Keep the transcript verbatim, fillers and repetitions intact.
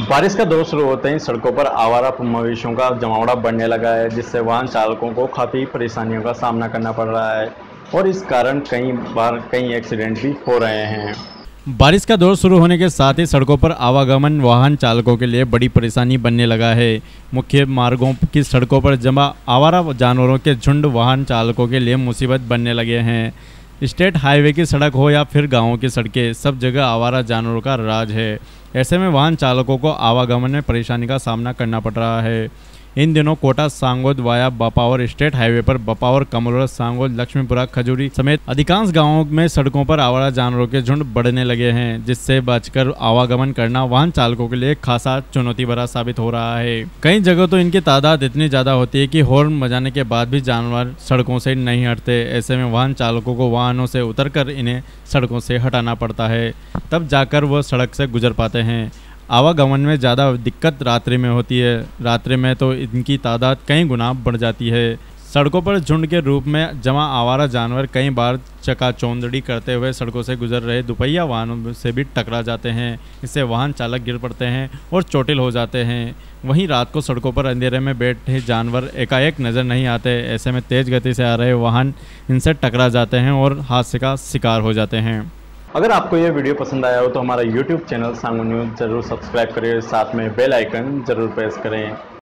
बारिश का दौर शुरू होते ही सड़कों पर आवारा मवेशियों का जमावड़ा बढ़ने लगा है, जिससे वाहन चालकों को काफ़ी परेशानियों का सामना करना पड़ रहा है और इस कारण कई बार कई एक्सीडेंट भी हो रहे हैं। बारिश का दौर शुरू होने के साथ ही सड़कों पर आवागमन वाहन चालकों के लिए बड़ी परेशानी बनने लगा है। मुख्य मार्गों की सड़कों पर जमा आवारा जानवरों के झुंड वाहन चालकों के लिए मुसीबत बनने लगे हैं। स्टेट हाईवे की सड़क हो या फिर गांवों की सड़कें, सब जगह आवारा जानवरों का राज है। ऐसे में वाहन चालकों को आवागमन में परेशानी का सामना करना पड़ रहा है। इन दिनों Kota Sangod via Bapawar state highway पर बपावर कमलोरा सांगोद लक्ष्मीपुरा खजूरी समेत अधिकांश गांवों में सड़कों पर आवारा जानवरों के झुंड बढ़ने लगे हैं, जिससे बचकर आवागमन करना वाहन चालकों के लिए खासा चुनौती भरा साबित हो रहा है। कई जगह तो इनकी तादाद इतनी ज्यादा होती है कि हॉर्न बजाने के बाद भी जानवर सड़कों से नहीं हटते। ऐसे में वाहन चालकों को वाहनों से उतरकर इन्हें सड़कों से हटाना पड़ता है, तब जाकर वह सड़क से गुजर पाते हैं। आवागमन में ज़्यादा दिक्कत रात्रि में होती है। रात्रि में तो इनकी तादाद कई गुना बढ़ जाती है। सड़कों पर झुंड के रूप में जमा आवारा जानवर कई बार चकाचौंधड़ी करते हुए सड़कों से गुजर रहे दुपहिया वाहनों से भी टकरा जाते हैं। इससे वाहन चालक गिर पड़ते हैं और चोटिल हो जाते हैं। वहीं रात को सड़कों पर अंधेरे में बैठे जानवर एकाएक नज़र नहीं आते। ऐसे में तेज़ गति से आ रहे वाहन इनसे टकरा जाते हैं और हादसे का शिकार हो जाते हैं। अगर आपको यह वीडियो पसंद आया हो तो हमारा यूट्यूब चैनल सांगो न्यूज़ जरूर सब्सक्राइब करें, साथ में बेल आइकन जरूर प्रेस करें।